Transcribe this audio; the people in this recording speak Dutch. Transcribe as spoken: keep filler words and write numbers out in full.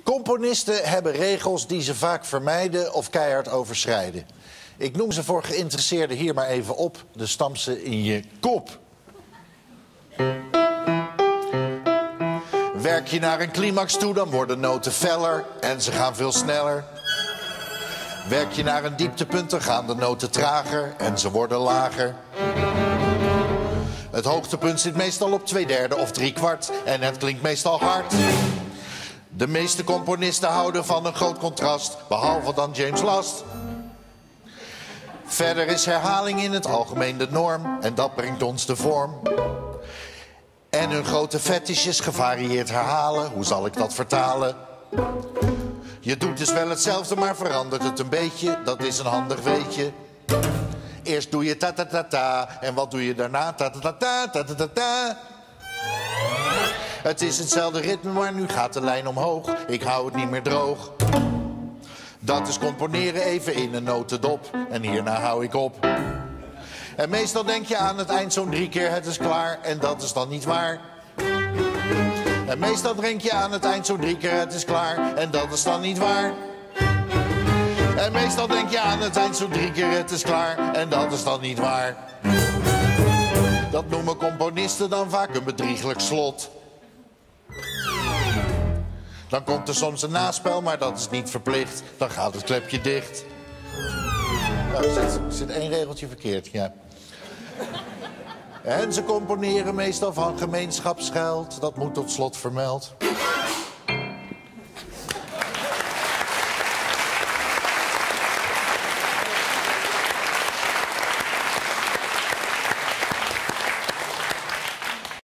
Componisten hebben regels die ze vaak vermijden of keihard overschrijden. Ik noem ze voor geïnteresseerden hier maar even op. De stamp ze in je kop. Werk je naar een climax toe, dan worden noten feller en ze gaan veel sneller. Werk je naar een dieptepunt, dan gaan de noten trager en ze worden lager. Het hoogtepunt zit meestal op twee derde of drie kwart en het klinkt meestal hard. De meeste componisten houden van een groot contrast, behalve dan James Last. Verder is herhaling in het algemeen de norm en dat brengt ons de vorm. En hun grote fetish is gevarieerd herhalen, hoe zal ik dat vertalen? Je doet dus wel hetzelfde, maar verandert het een beetje, dat is een handig weetje. Eerst doe je ta-ta-ta-ta en wat doe je daarna? Ta-ta-ta-ta, ta-ta-ta-ta. Het is hetzelfde ritme, maar nu gaat de lijn omhoog. Ik hou het niet meer droog. Dat is componeren even in een notendop. En hierna hou ik op. En meestal denk je aan het eind zo'n drie keer het is klaar. En dat is dan niet waar. En meestal denk je aan het eind zo'n drie keer het is klaar. En dat is dan niet waar. En meestal denk je aan het eind zo'n drie keer het is klaar. En dat is dan niet waar. Dat noemen componisten dan vaak een bedrieglijk slot. Dan komt er soms een naspel, maar dat is niet verplicht. Dan gaat het klepje dicht. Nou, er zit, er zit één regeltje verkeerd, ja. En ze componeren meestal van gemeenschapsgeld. Dat moet tot slot vermeld.